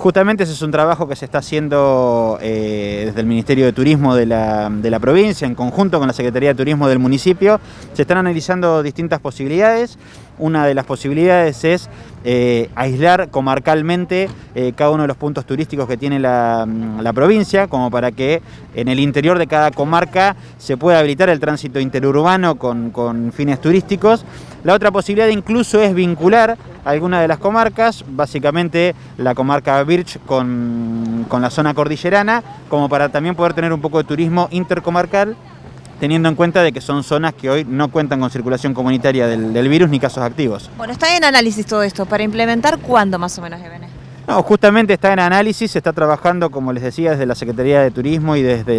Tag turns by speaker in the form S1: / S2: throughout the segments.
S1: Justamente ese es un trabajo que se está haciendo desde el Ministerio de Turismo de la provincia, en conjunto con la Secretaría de Turismo del municipio. Se están analizando distintas posibilidades. Una de las posibilidades es aislar comarcalmente cada uno de los puntos turísticos que tiene la provincia, como para que en el interior de cada comarca se pueda habilitar el tránsito interurbano con fines turísticos. La otra posibilidad incluso es vincular algunas de las comarcas, básicamente la comarca Birch con la zona cordillerana, como para también poder tener un poco de turismo intercomarcal, teniendo en cuenta de que son zonas que hoy no cuentan con circulación comunitaria del virus ni casos activos.
S2: Bueno, está en análisis todo esto. ¿Para implementar cuándo más o menos, Evene?
S1: No, justamente está en análisis, se está trabajando, como les decía, desde la Secretaría de Turismo y desde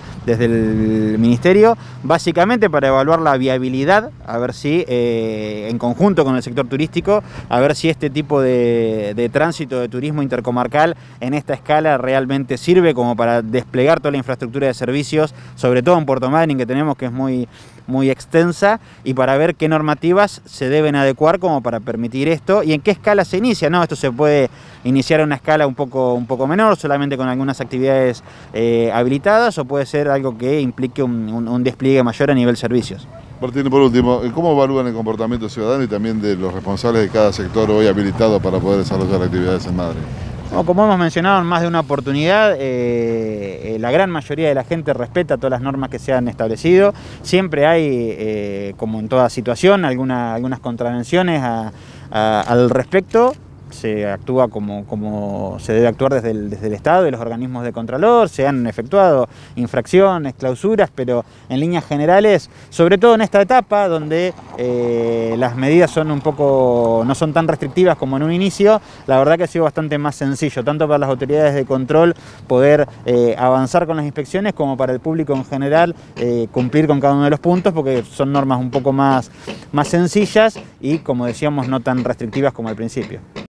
S1: el Ministerio, básicamente para evaluar la viabilidad, a ver si, en conjunto con el sector turístico, a ver si este tipo de tránsito de turismo intercomarcal en esta escala realmente sirve como para desplegar toda la infraestructura de servicios, sobre todo en Puerto Madryn, que tenemos, que es muy extensa, y para ver qué normativas se deben adecuar como para permitir esto y en qué escala se inicia, ¿no? Esto se puede iniciar a una escala un poco menor, solamente con algunas actividades habilitadas, o puede ser algo que implique un despliegue mayor a nivel servicios.
S3: Martín, por último, ¿cómo evalúan el comportamiento ciudadano y también de los responsables de cada sector hoy habilitado para poder desarrollar actividades en Madryn?
S1: Como hemos mencionado en más de una oportunidad, la gran mayoría de la gente respeta todas las normas que se han establecido. Siempre hay, como en toda situación, algunas contravenciones al respecto. Se actúa como se debe actuar desde el Estado y los organismos de contralor. Se han efectuado infracciones, clausuras, pero en líneas generales, sobre todo en esta etapa donde las medidas son no son tan restrictivas como en un inicio, la verdad que ha sido bastante más sencillo, tanto para las autoridades de control poder avanzar con las inspecciones, como para el público en general cumplir con cada uno de los puntos, porque son normas un poco más sencillas y, como decíamos, no tan restrictivas como al principio.